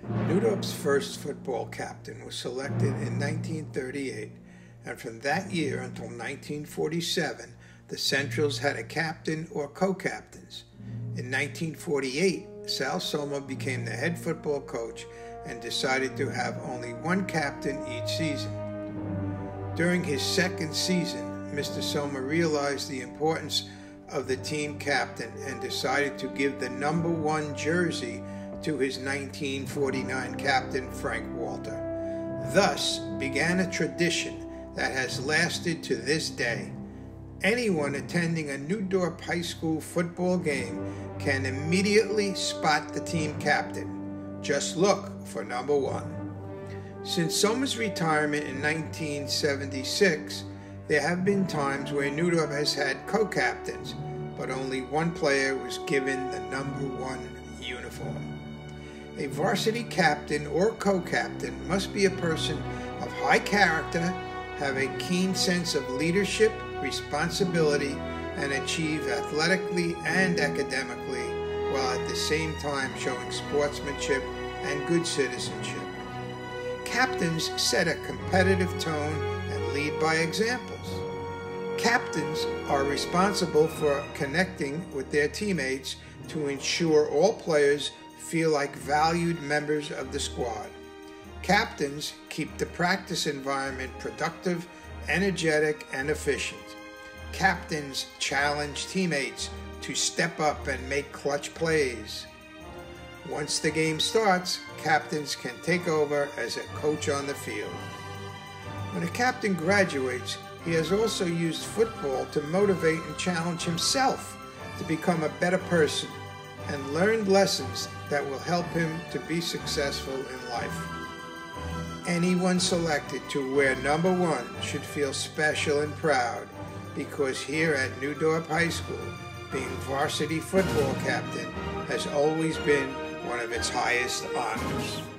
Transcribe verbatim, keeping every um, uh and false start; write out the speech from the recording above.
Newdorp's first football captain was selected in nineteen thirty-eight, and from that year until nineteen forty-seven, the Centrals had a captain or co-captains. In nineteen forty-eight, Sal Soma became the head football coach and decided to have only one captain each season. During his second season, Mister Soma realized the importance of the team captain and decided to give the number one jersey to his nineteen forty-nine captain, Frank Walter. Thus began a tradition that has lasted to this day. Anyone attending a New Dorp High School football game can immediately spot the team captain. Just look for number one. Since Soma's retirement in nineteen seventy-six, there have been times where New Dorp has had co-captains, but only one player was given the number one uniform. A varsity captain or co-captain must be a person of high character, have a keen sense of leadership, responsibility, and achieve athletically and academically, while at the same time showing sportsmanship and good citizenship. Captains set a competitive tone and lead by examples. Captains are responsible for connecting with their teammates to ensure all players feel like valued members of the squad. Captains keep the practice environment productive, energetic, and efficient. Captains challenge teammates to step up and make clutch plays. Once the game starts, captains can take over as a coach on the field. When a captain graduates, he has also used football to motivate and challenge himself to become a better person and learned lessons that will help him to be successful in life. Anyone selected to wear number one should feel special and proud, because here at New Dorp High School, being varsity football captain has always been one of its highest honors.